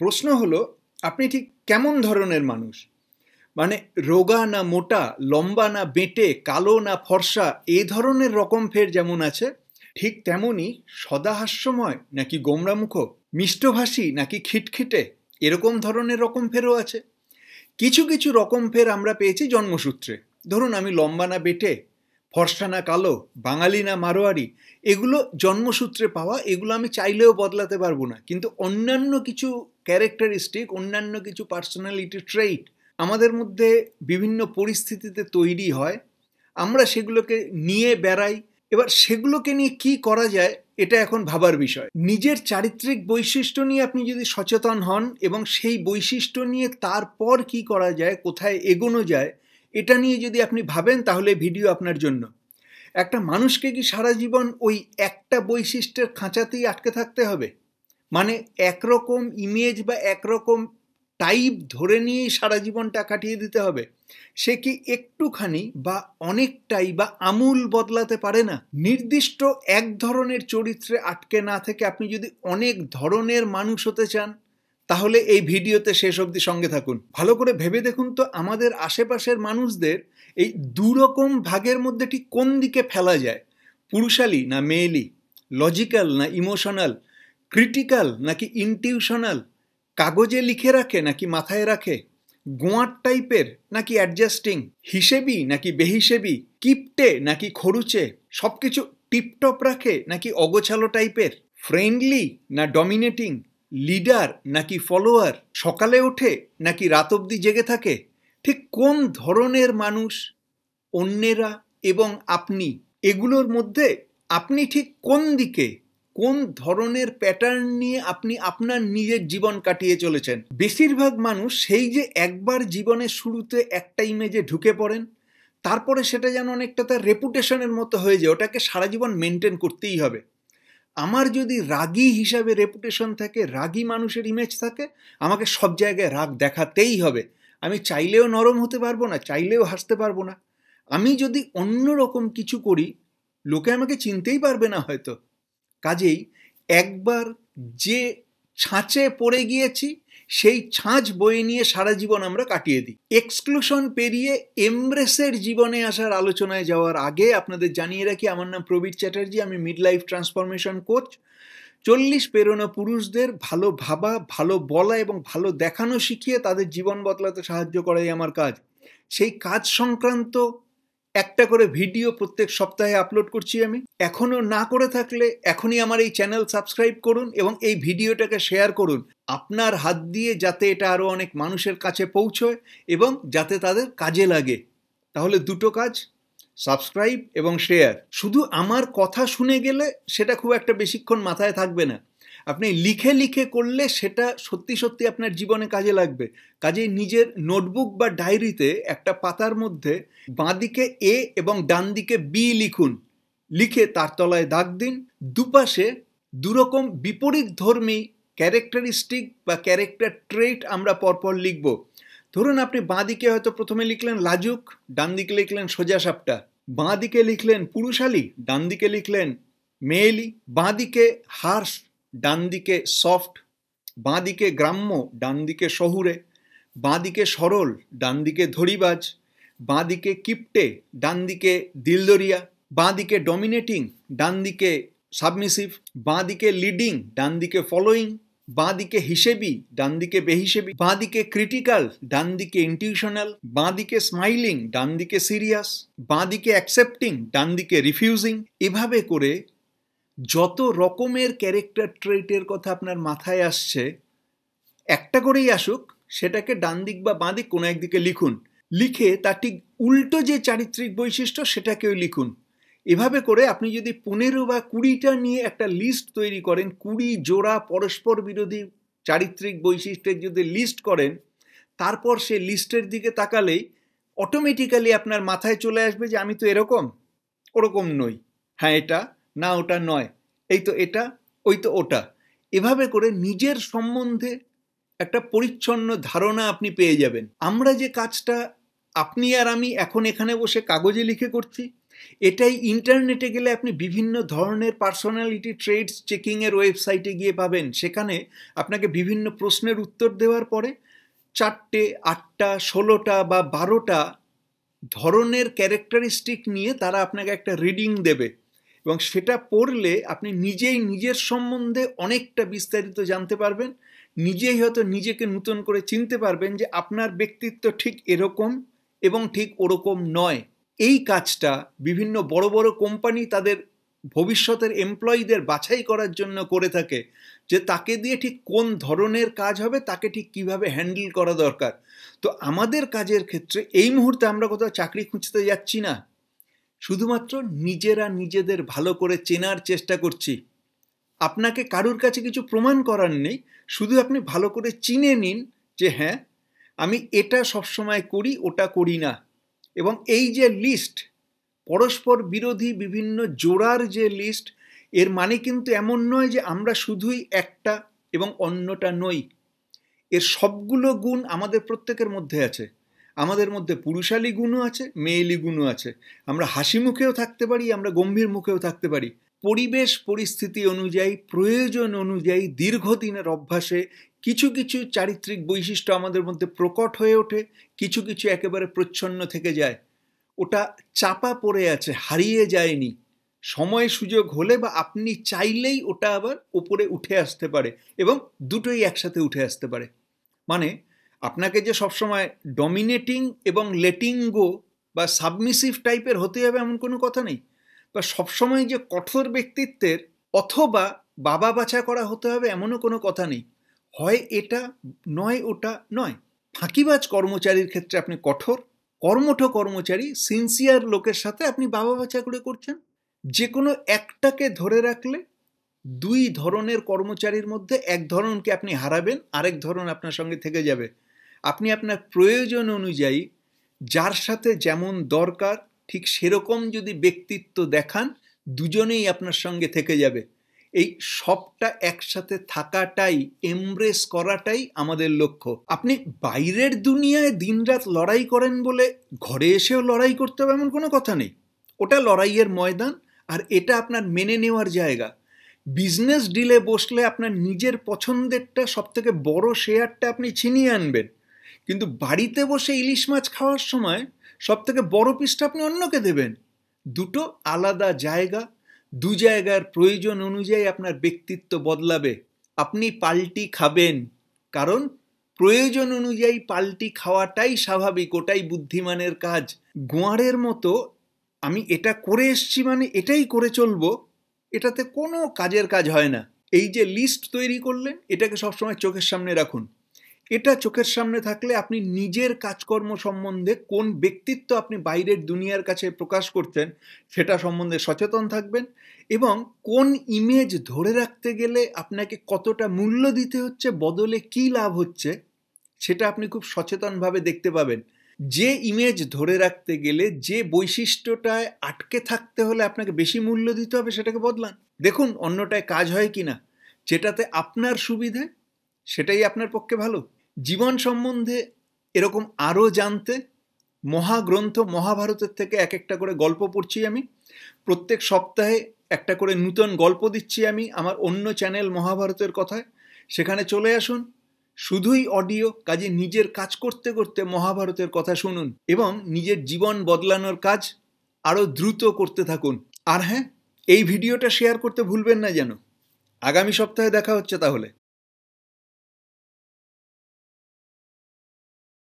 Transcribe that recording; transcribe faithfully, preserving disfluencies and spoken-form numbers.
প্রশ্ন হলো আপনি ঠিক কেমন ধরনের মানুষ? মানে রোগা না মোটা, লম্বা না বেঁটে, কালো না ফর্সা, এই ধরনের রকমফের যেমন আছে ঠিক তেমনই সদাহাস্যময় নাকি গোমরামুখ, মিষ্টভাষী নাকি খিটখিটে, এরকম ধরনের রকমফেরও আছে। কিছু কিছু রকমফের আমরা পেয়েছি জন্মসূত্রে। ধরুন আমি লম্বা না বেঁটে, ফর্সা না কালো, বাঙালি না মারোয়ারি, এগুলো জন্মসূত্রে পাওয়া, এগুলো আমি চাইলেও বদলাতে পারবো না। কিন্তু অন্যান্য কিছু ক্যারেক্টারিস্টিক, অন্যান্য কিছু পার্সোনালিটি ট্রেইট আমাদের মধ্যে বিভিন্ন পরিস্থিতিতে তৈরি হয়, আমরা সেগুলোকে নিয়ে বেড়াই। এবার সেগুলোকে নিয়ে কি করা যায় এটা এখন ভাবার বিষয়। নিজের চারিত্রিক বৈশিষ্ট্য নিয়ে আপনি যদি সচেতন হন এবং সেই বৈশিষ্ট্য নিয়ে তারপর কি করা যায়, কোথায় এগোনো যায়, এটা নিয়ে যদি আপনি ভাবেন তাহলে ভিডিও আপনার জন্য। একটা মানুষকে কি সারা জীবন ওই একটা বৈশিষ্ট্যের খাঁচাতেই আটকে থাকতে হবে? মানে একরকম ইমেজ বা একরকম টাইপ ধরে নিয়েই সারা জীবনটা কাটিয়ে দিতে হবে? সে কি একটুখানি বা অনেকটাই বা আমূল বদলাতে পারে না? নির্দিষ্ট এক ধরনের চরিত্রে আটকে না থেকে আপনি যদি অনেক ধরনের মানুষ হতে চান তাহলে এই ভিডিওতে শেষ অবধি সঙ্গে থাকুন। ভালো করে ভেবে দেখুন তো আমাদের আশেপাশের মানুষদের এই দুরকম ভাগের মধ্যে ঠিক কোন দিকে ফেলা যায়? পুরুষালী না মেয়েলি, লজিক্যাল না ইমোশনাল, ক্রিটিক্যাল নাকি ইনটিউশনাল, কাগজে লিখে রাখে নাকি মাথায় রাখে, গোয়ার টাইপের নাকি অ্যাডজাস্টিং, হিসেবি নাকি বেহিসেবি, কিপটে নাকি খরুচে, সবকিছু টিপটপ রাখে নাকি অগোছালো টাইপের, ফ্রেন্ডলি না ডমিনেটিং, লিডার নাকি ফলোয়ার, সকালে ওঠে নাকি রাত অবধি জেগে থাকে? ঠিক কোন ধরনের মানুষ অন্যেরা এবং আপনি, এগুলোর মধ্যে আপনি ঠিক কোন দিকে, কোন ধরনের প্যাটার্ন নিয়ে আপনি আপনার নিজের জীবন কাটিয়ে চলেছেন? বেশিরভাগ মানুষ সেই যে একবার জীবনের শুরুতে একটা ইমেজে ঢুকে পড়েন, তারপরে সেটা যেন অনেকটা তার রেপুটেশনের মতো হয়ে যায়, ওটাকে সারা জীবন মেনটেন করতেই হবে। আমার যদি রাগী হিসাবে রেপুটেশন থাকে, রাগী মানুষের ইমেজ থাকে, আমাকে সব জায়গায় রাগ দেখাতেই হবে। আমি চাইলেও নরম হতে পারবো না, চাইলেও হাসতে পারবো না। আমি যদি অন্য রকম কিছু করি লোকে আমাকে চিনতেই পারবে না হয়তো। কাজেই একবার যে ছাঁচে পড়ে গিয়েছি সেই ছাঁচ বয়ে নিয়ে সারা জীবন আমরা কাটিয়ে দিই। এক্সক্লুশন পেরিয়ে এমব্রেসের জীবনে আসার আলোচনায় যাওয়ার আগে আপনাদের জানিয়ে রাখি, আমার নাম প্রবীর চ্যাটার্জি, আমি মিড লাইফ ট্রান্সফরমেশন কোচ। চল্লিশ পেরোনো পুরুষদের ভালো ভাবা, ভালো বলা এবং ভালো দেখানো শিখিয়ে তাদের জীবন বদলাতে সাহায্য করাই আমার কাজ। সেই কাজ সংক্রান্ত একটা করে ভিডিও প্রত্যেক সপ্তাহে আপলোড করছি আমি। এখনো না করে থাকলে এখনই আমার এই চ্যানেল সাবস্ক্রাইব করুন এবং এই ভিডিওটাকে শেয়ার করুন, আপনার হাত দিয়ে যাতে এটা আরও অনেক মানুষের কাছে পৌঁছয় এবং যাতে তাদের কাজে লাগে। তাহলে দুটো কাজ, সাবস্ক্রাইব এবং শেয়ার। শুধু আমার কথা শুনে গেলে সেটা খুব একটা বেশিক্ষণ মাথায় থাকবে না, আপনি লিখে লিখে করলে সেটা সত্যি সত্যি আপনার জীবনে কাজে লাগবে। কাজেই নিজের নোটবুক বা ডায়েরিতে একটা পাতার মধ্যে বাঁদিকে এ এবং ডান দিকে বি লিখুন, লিখে তার তলায় দাগ দিন। দুপাশে দুরকম বিপরীত ধর্মী ক্যারেক্টারিস্টিক বা ক্যারেক্টার ট্রেট আমরা পরপর লিখব। ধরুন আপনি বাঁদিকে হয়তো প্রথমে লিখলেন লাজুক, ডান দিকে লিখলেন সোজা সাপটা, বাঁ দিকে লিখলেন পুরুষালী, ডান দিকে লিখলেন মেয়েলি, বাঁ দিকে হার্শ, ডান দিকে সফট, বাঁ দিকে গ্রাম্য, ডান দিকে শহুরে, বাঁ দিকে সরল, ডান দিকে ধরিবাজ, বাঁ দিকে কিপটে, ডান দিকে দিলদরিয়া, বাঁ দিকে ডমিনেটিং, ডান দিকে সাবমিসিভ, বাঁ দিকে লিডিং, ডান দিকে ফলোয়িং, বাঁ দিকে হিসেবি, ডান দিকে বেহিসেবি, বাঁ দিকে ক্রিটিক্যাল, ডান দিকে ইনটিউশনাল, বাঁ দিকে স্মাইলিং, ডান দিকে সিরিয়াস, বাঁ দিকে অ্যাকসেপ্টিং, ডান দিকে রিফিউজিং। এভাবে করে যত রকমের ক্যারেক্টার ট্রেটের কথা আপনার মাথায় আসছে, একটা করেই আসুক, সেটাকে ডান দিক বা বাঁ দিক কোনো একদিকে লিখুন। লিখে তার ঠিক উল্টো যে চারিত্রিক বৈশিষ্ট্য সেটাকেও লিখুন। এভাবে করে আপনি যদি পনেরো বা কুড়িটা নিয়ে একটা লিস্ট তৈরি করেন, কুড়ি জোড়া পরস্পর বিরোধী চারিত্রিক বৈশিষ্ট্যের যদি লিস্ট করেন, তারপর সে লিস্টের দিকে তাকালেই অটোমেটিক্যালি আপনার মাথায় চলে আসবে যে আমি তো এরকম, ওরকম নই, হ্যাঁ এটা, না ওটা নয়, এই তো এটা, ওই তো ওটা। এভাবে করে নিজের সম্বন্ধে একটা পরিচ্ছন্ন ধারণা আপনি পেয়ে যাবেন। আমরা যে কাজটা আপনি আর আমি এখন এখানে বসে কাগজে লিখে করছি, এটাই ইন্টারনেটে গেলে আপনি বিভিন্ন ধরনের পার্সোনালিটি ট্রেডস চেকিংয়ের ওয়েবসাইটে গিয়ে পাবেন। সেখানে আপনাকে বিভিন্ন প্রশ্নের উত্তর দেওয়ার পরে চারটে আটটা ষোলোটা বা বারোটা ধরনের ক্যারেক্টারিস্টিক নিয়ে তারা আপনাকে একটা রিডিং দেবে, এবং সেটা পড়লে আপনি নিজেই নিজের সম্বন্ধে অনেকটা বিস্তারিত জানতে পারবেন। নিজেই হয়তো নিজেকে নতুন করে চিনতে পারবেন যে আপনার ব্যক্তিত্ব ঠিক এরকম এবং ঠিক ওরকম নয়। এই কাজটা বিভিন্ন বড় বড় কোম্পানি তাদের ভবিষ্যতের এমপ্লয়ীদের বাছাই করার জন্য করে থাকে, যে তাকে দিয়ে ঠিক কোন ধরনের কাজ হবে, তাকে ঠিক কিভাবে হ্যান্ডেল করা দরকার। তো আমাদের কাজের ক্ষেত্রে এই মুহূর্তে আমরা কোথাও চাকরি খুঁজতে যাচ্ছি না, শুধুমাত্র নিজেরা নিজেদের ভালো করে চেনার চেষ্টা করছি। আপনাকে কারুর কাছে কিছু প্রমাণ করার নেই, শুধু আপনি ভালো করে চিনে নিন যে হ্যাঁ আমি এটা সবসময় করি, ওটা করি না। এবং এই যে লিস্ট, পরস্পর বিরোধী বিভিন্ন জোড়ার যে লিস্ট, এর মানে কিন্তু এমন নয় যে আমরা শুধুই একটা এবং অন্যটা নই। এর সবগুলো গুণ আমাদের প্রত্যেকের মধ্যে আছে। আমাদের মধ্যে পুরুষালী গুণও আছে, মেয়েলি গুণও আছে। আমরা হাসি মুখেও থাকতে পারি, আমরা গম্ভীর মুখেও থাকতে পারি। পরিবেশ পরিস্থিতি অনুযায়ী, প্রয়োজন অনুযায়ী দীর্ঘদিনের অভ্যাসে কিছু কিছু চারিত্রিক বৈশিষ্ট্য আমাদের মধ্যে প্রকট হয়ে ওঠে, কিছু কিছু একেবারে প্রচ্ছন্ন থেকে যায়। ওটা চাপা পড়ে আছে, হারিয়ে যায়নি। সময় সুযোগ হলে বা আপনি চাইলেই ওটা আবার উপরে উঠে আসতে পারে, এবং দুটোই একসাথে উঠে আসতে পারে। মানে আপনাকে যে সবসময় ডমিনেটিং এবং লেটিং গো বা সাবমিসিভ টাইপের হতে হবে এমন কোনো কথা নেই, বা সবসময় যে কঠোর ব্যক্তিত্বের অথবা বাবা বাছা করা হতে হবে এমনও কোনো কথা নেই। হয় এটা নয় ওটা নয়। ফাঁকিবাজ কর্মচারীর ক্ষেত্রে আপনি কঠোর, কর্মঠ কর্মচারী সিনসিয়ার লোকের সাথে আপনি বাবা বাছা করে করছেন। যে কোনো একটাকে ধরে রাখলে দুই ধরনের কর্মচারীর মধ্যে এক ধরনকে আপনি হারাবেন, আরেক ধরন আপনার সঙ্গে থেকে যাবে। আপনি আপনার প্রয়োজন অনুযায়ী যার সাথে যেমন দরকার ঠিক সেরকম যদি ব্যক্তিত্ব দেখান, দুজনেই আপনার সঙ্গে থেকে যাবে। এই সবটা একসাথে থাকাটাই, এমব্রেস করাটাই আমাদের লক্ষ্য। আপনি বাইরের দুনিয়ায় দিনরাত লড়াই করেন বলে ঘরে এসেও লড়াই করতে হবে এমন কোনো কথা নেই। ওটা লড়াইয়ের ময়দান, আর এটা আপনার মেনে নেওয়ার জায়গা। বিজনেস ডিলে বসলে আপনার নিজের পছন্দেরটা সবথেকে বড় শেয়ারটা আপনি ছিনিয়ে আনবেন, কিন্তু বাড়িতে বসে ইলিশ মাছ খাওয়ার সময় সবথেকে বড় পিসটা আপনি অন্যকে দেবেন। দুটো আলাদা জায়গা, দু জায়গার প্রয়োজন অনুযায়ী আপনার ব্যক্তিত্ব বদলাবে। আপনি পাল্টি খাবেন, কারণ প্রয়োজন অনুযায়ী পাল্টি খাওয়াটাই স্বাভাবিক, ওটাই বুদ্ধিমানের কাজ। গোয়ারের মতো আমি এটা করে এসছি মানে এটাই করে চলবো, এটাতে কোনো কাজের কাজ হয় না। এই যে লিস্ট তৈরি করলেন, এটাকে সবসময় চোখের সামনে রাখুন। এটা চোখের সামনে থাকলে আপনি নিজের কাজকর্ম সম্বন্ধে কোন ব্যক্তিত্ব আপনি বাইরের দুনিয়ার কাছে প্রকাশ করছেন সেটা সম্বন্ধে সচেতন থাকবেন, এবং কোন ইমেজ ধরে রাখতে গেলে আপনাকে কতটা মূল্য দিতে হচ্ছে, বদলে কী লাভ হচ্ছে, সেটা আপনি খুব সচেতনভাবে দেখতে পাবেন। যে ইমেজ ধরে রাখতে গেলে যে বৈশিষ্ট্যটায় আটকে থাকতে হলে আপনাকে বেশি মূল্য দিতে হবে, সেটাকে বদলান। দেখুন অন্যটায় কাজ হয় কিনা, যেটাতে আপনার সুবিধে সেটাই আপনার পক্ষে ভালো। জীবন সম্বন্ধে এরকম আরও জানতে মহাগ্রন্থ মহাভারতের থেকে এক একটা করে গল্প পড়ছি আমি। প্রত্যেক সপ্তাহে একটা করে নূতন গল্প দিচ্ছি আমি আমার অন্য চ্যানেল মহাভারতের কথায়। সেখানে চলে আসুন, শুধুই অডিও, কাজে নিজের কাজ করতে করতে মহাভারতের কথা শুনুন, এবং নিজের জীবন বদলানোর কাজ আরও দ্রুত করতে থাকুন। আর হ্যাঁ, এই ভিডিওটা শেয়ার করতে ভুলবেন না যেন। আগামী সপ্তাহে দেখা হচ্ছে তাহলে।